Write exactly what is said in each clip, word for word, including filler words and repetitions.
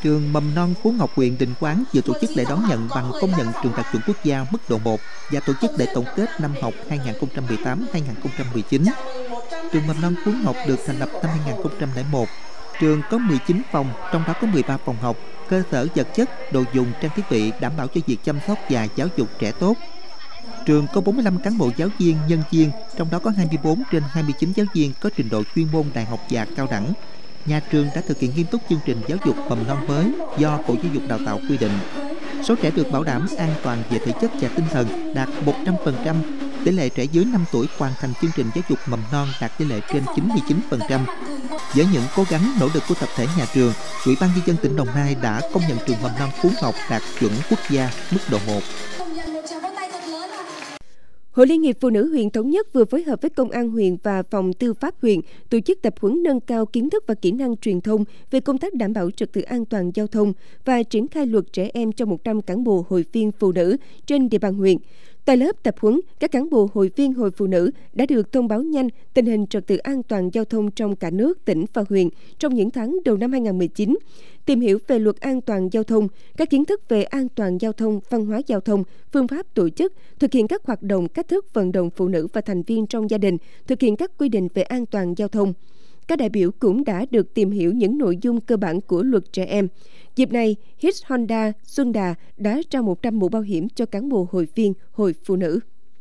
trường mầm non Phú Ngọc, huyện Định Quán vừa tổ chức lễ đón nhận bằng công nhận trường đạt chuẩn quốc gia mức độ một và tổ chức lễ tổng kết năm học hai nghìn không trăm mười tám hai nghìn không trăm mười chín. Trường mầm non Phú Ngọc được thành lập năm hai nghìn không trăm lẻ một. Trường có mười chín phòng, trong đó có mười ba phòng học, cơ sở vật chất, đồ dùng, trang thiết bị đảm bảo cho việc chăm sóc và giáo dục trẻ tốt. Trường có bốn mươi lăm cán bộ giáo viên, nhân viên, trong đó có hai mươi bốn trên hai mươi chín giáo viên có trình độ chuyên môn đại học và cao đẳng. Nhà trường đã thực hiện nghiêm túc chương trình giáo dục mầm non mới do Bộ Giáo dục Đào tạo quy định. Số trẻ được bảo đảm an toàn về thể chất và tinh thần đạt một trăm phần trăm. Tỷ lệ trẻ dưới năm tuổi hoàn thành chương trình giáo dục mầm non đạt tỷ lệ trên chín mươi chín phần trăm. Với những cố gắng nỗ lực của tập thể nhà trường, Ủy ban nhân dân tỉnh Đồng Nai đã công nhận trường mầm non Phú Ngọc đạt chuẩn quốc gia mức độ một. Hội Liên hiệp Phụ nữ huyện Thống Nhất vừa phối hợp với Công an huyện và Phòng Tư pháp huyện tổ chức tập huấn nâng cao kiến thức và kỹ năng truyền thông về công tác đảm bảo trật tự an toàn giao thông và triển khai luật trẻ em cho một trăm cán bộ hội viên phụ nữ trên địa bàn huyện. Tại lớp tập huấn, các cán bộ hội viên hội phụ nữ đã được thông báo nhanh tình hình trật tự an toàn giao thông trong cả nước, tỉnh và huyện trong những tháng đầu năm hai nghìn không trăm mười chín, tìm hiểu về luật an toàn giao thông, các kiến thức về an toàn giao thông, văn hóa giao thông, phương pháp tổ chức, thực hiện các hoạt động, cách thức vận động phụ nữ và thành viên trong gia đình, thực hiện các quy định về an toàn giao thông. Các đại biểu cũng đã được tìm hiểu những nội dung cơ bản của luật trẻ em. Dịp này, Hit Honda Xuân Đà đã trao một trăm mũ bảo hiểm cho cán bộ hội viên hội phụ nữ.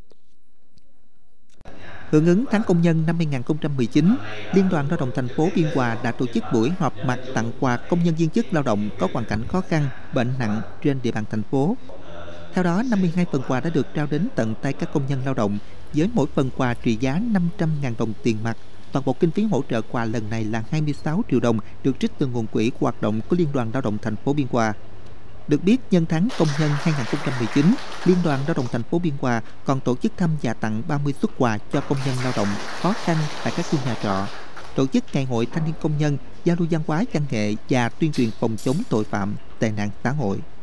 Hưởng ứng tháng công nhân năm hai nghìn không trăm mười chín, Liên đoàn Lao động thành phố Biên Hòa đã tổ chức buổi họp mặt tặng quà công nhân viên chức lao động có hoàn cảnh khó khăn, bệnh nặng trên địa bàn thành phố. Theo đó, năm mươi hai phần quà đã được trao đến tận tay các công nhân lao động, với mỗi phần quà trị giá năm trăm nghìn đồng tiền mặt. Toàn bộ kinh phí hỗ trợ quà lần này là hai mươi sáu triệu đồng, được trích từ nguồn quỹ hoạt động của Liên đoàn Lao động thành phố Biên Hòa. Được biết, nhân tháng công nhân hai nghìn không trăm mười chín, Liên đoàn Lao động thành phố Biên Hòa còn tổ chức thăm và tặng ba mươi suất quà cho công nhân lao động khó khăn tại các khu nhà trọ, tổ chức ngày hội thanh niên công nhân, giao lưu văn hóa văn nghệ và tuyên truyền phòng chống tội phạm, tệ nạn xã hội.